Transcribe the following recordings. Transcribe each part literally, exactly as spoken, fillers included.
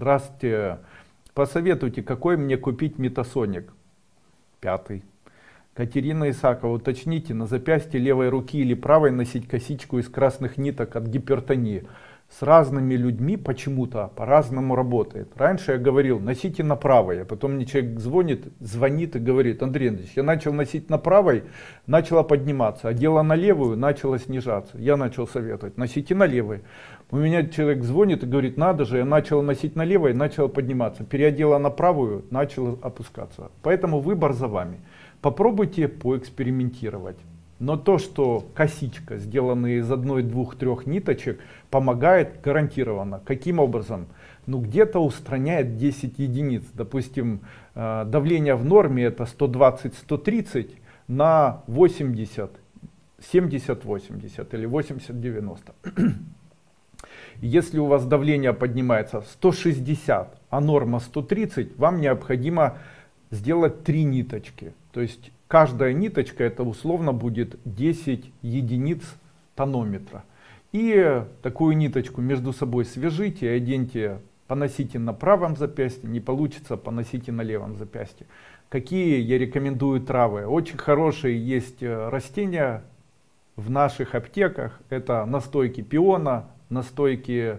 Здравствуйте. Посоветуйте, какой мне купить метасоник? Пятый. Катерина Исакова, уточните, на запястье левой руки или правой носить косичку из красных ниток от гипертонии. С разными людьми почему-то по-разному работает. Раньше я говорил, носите на правой, а потом мне человек звонит, звонит и говорит: Андрей Андреевич, я начал носить на правой, начала подниматься, а дело на левую, начала снижаться. Я начал советовать, носите на левой. У меня человек звонит и говорит: надо же, я начал носить на левой, начала подниматься. Переодела на правую, начала опускаться. Поэтому выбор за вами. Попробуйте поэкспериментировать. Но то, что косичка, сделанная из одной, двух, трех ниточек, помогает гарантированно. Каким образом? Ну, где-то устраняет десять единиц. Допустим, давление в норме это сто двадцать — сто тридцать на восемьдесят, семьдесят — восемьдесят или восемьдесят — девяносто. Если у вас давление поднимается сто шестьдесят, а норма сто тридцать, вам необходимо сделать три ниточки. То есть каждая ниточка это условно будет десять единиц тонометра. И такую ниточку между собой свяжите, оденьте, поносите на правом запястье, не получится, поносите на левом запястье. Какие я рекомендую травы? Очень хорошие есть растения в наших аптеках. Это настойки пиона, настойки,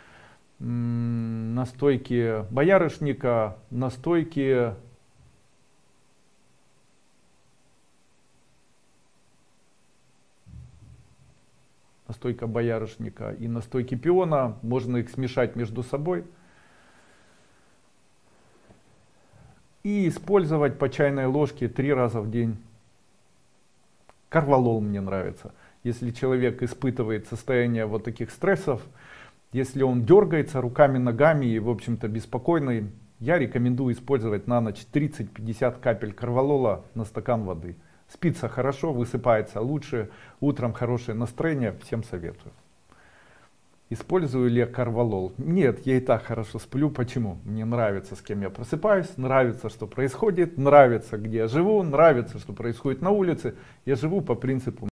настойки боярышника, настойки настойка боярышника и настойки пиона. Можно их смешать между собой и использовать по чайной ложке три раза в день. Корвалол мне нравится. Если человек испытывает состояние вот таких стрессов, если он дергается руками, ногами и в общем-то беспокойный, я рекомендую использовать на ночь тридцать-пятьдесят капель корвалола на стакан воды. Спится хорошо, высыпается лучше, утром хорошее настроение, всем советую. Использую ли я корвалол? Нет, я и так хорошо сплю. Почему? Мне нравится, с кем я просыпаюсь, нравится, что происходит, нравится, где я живу, нравится, что происходит на улице. Я живу по принципу